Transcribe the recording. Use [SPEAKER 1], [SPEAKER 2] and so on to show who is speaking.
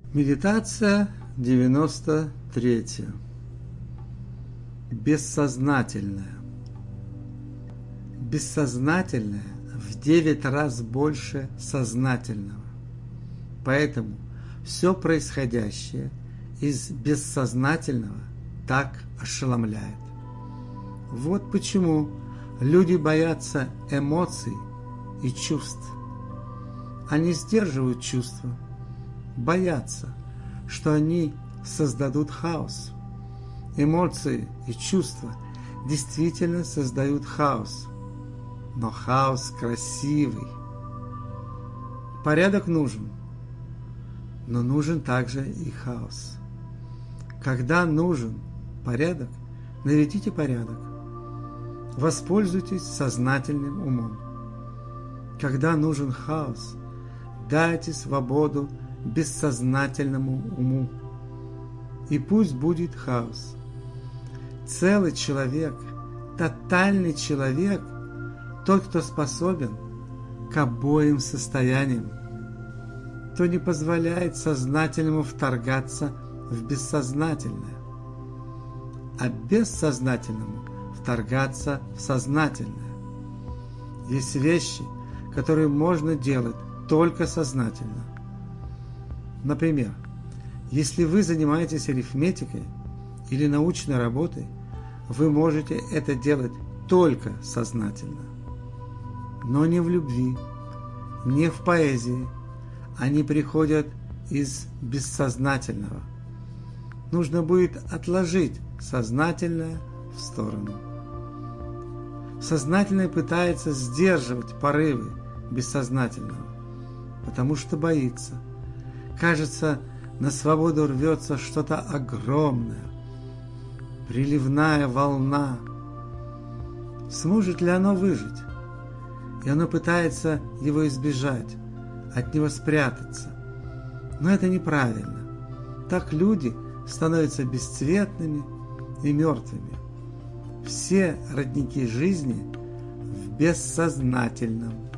[SPEAKER 1] Медитация 93. Бессознательное. Бессознательное в 9 раз больше сознательного. Поэтому все происходящее из бессознательного так ошеломляет. Вот почему люди боятся эмоций и чувств. Они сдерживают чувства, боятся, что они создадут хаос. Эмоции и чувства действительно создают хаос, но хаос красивый. Порядок нужен, но нужен также и хаос. Когда нужен порядок, наведите порядок. Воспользуйтесь сознательным умом. Когда нужен хаос, дайте свободу бессознательному уму. И пусть будет хаос. Целый человек, тотальный человек, тот, кто способен к обоим состояниям, кто не позволяет сознательному вторгаться в бессознательное, а бессознательному вторгаться в сознательное. Есть вещи, которые можно делать только сознательно. Например, если вы занимаетесь арифметикой или научной работой, вы можете это делать только сознательно. Но не в любви, не в поэзии. Они приходят из бессознательного. Нужно будет отложить сознательное в сторону. Сознательное пытается сдерживать порывы бессознательного, потому что боится. Кажется, на свободу рвется что-то огромное, приливная волна. Сможет ли оно выжить? И оно пытается его избежать, от него спрятаться. Но это неправильно. Так люди становятся бесцветными и мертвыми. Все родники жизни в бессознательном.